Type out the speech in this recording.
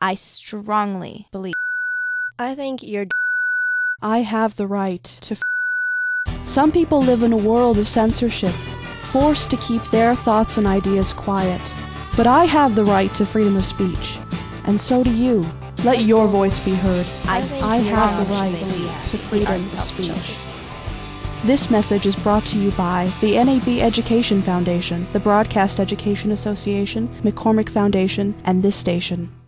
I strongly believe. I think you're. I have the right to. Some people live in a world of censorship, forced to keep their thoughts and ideas quiet. But I have the right to freedom of speech, and so do you. Let your voice be heard. I have the right to freedom of speech. This message is brought to you by the NAB Education Foundation, the Broadcast Education Association, McCormick Foundation, and this station.